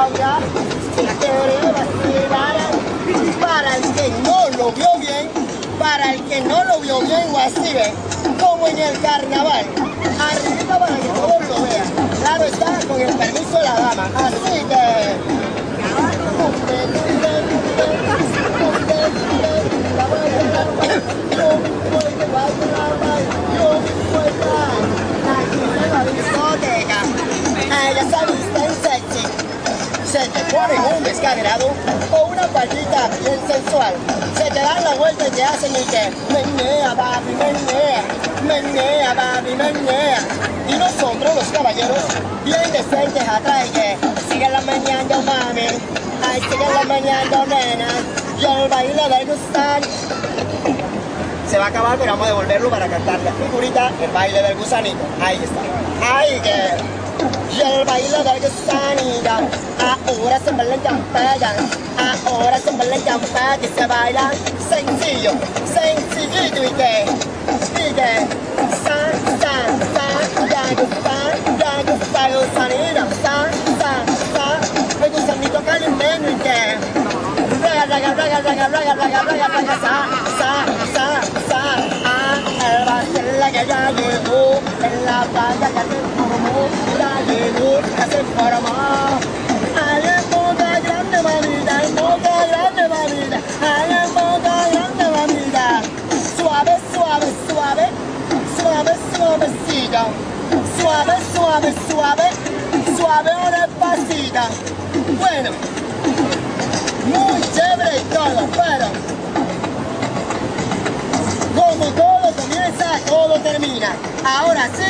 ahora se quiere vacilar. Para el que no lo vio bien, para el que no lo vio bien o así ve, como en el carnaval, arriba para que todos lo vean. Claro está, con el permiso de la dama. Así que... Ella se viste en sexy, se te pone un descaderado o una faldita bien sensual, se te dan la vuelta y te hacen el que menea, baby, menea, menea, baby, menea. Y nosotros los caballeros, bien decentes atrás, que síguela meneando, mami, ay, síguela meneando, nena, yo el baile del gusano. Se va a acabar, pero vamos a devolverlo para cantar la figurita, el baile del gusanito. Ahí está. Ahí que... Y el baile del gusanito, ahora se baila en champalla, ahora se baila en champalla y se baila sencillo, sencillito y que, san, ya gusta el gusanito, el gusanito calimeño y que, el baile que ya llegó, en la playa ya se formó, ya llegó, ya se formó. Ay, en boca grande, mamita, en boca grande, mamita, ay, en boca grande, mamita. Suave, suave, suave, suave, suavecita, suave, suave, suave, suave o despacita. Bueno, muy chévere y todo, pero como todo comienza, todo termina. Ahora sí,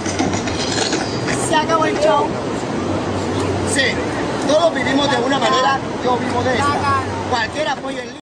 se acabó el show. Sí, todos vivimos de una manera, yo vivo de esta. Cualquier apoyo en